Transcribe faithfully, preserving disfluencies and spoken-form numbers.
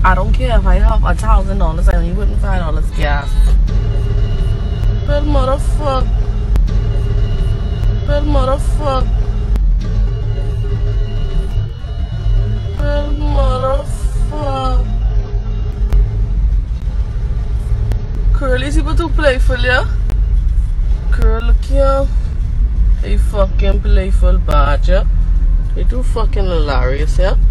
I don't care if I have a thousand dollars, I only putting five dollars gas. Well, motherfucker. Well, motherfucker. Well, motherfucker. Curly is even too playful, yeah? Curl, look here. Hey, fucking playful badger. You're too fucking hilarious, yeah?